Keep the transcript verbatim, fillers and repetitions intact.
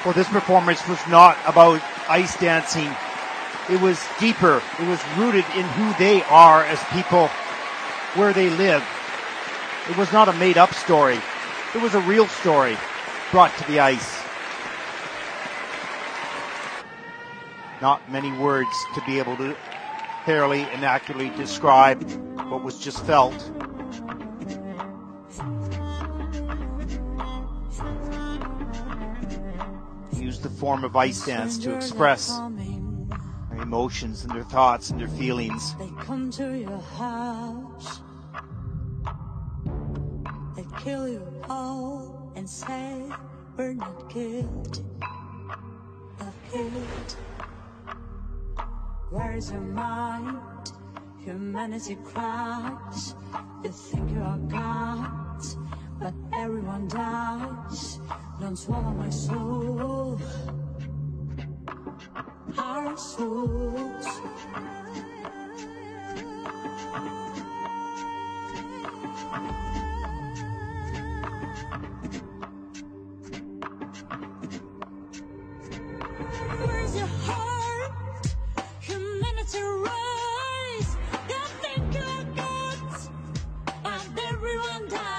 Well, this performance was not about ice dancing. It was deeper. It was rooted in who they are as people, where they live. It was not a made-up story. It was a real story brought to the ice. Not many words to be able to fairly and accurately describe what was just felt. Use the form of ice dance to express their emotions and their thoughts and their feelings. They come to your house, they kill you all and say we're not good, not good. Where's your mind? Humanity cries. You think you are gods, but everyone dies. Don't swallow my soul, our souls. Where's your heart? Humanity rise. You think you are gods, but everyone dies.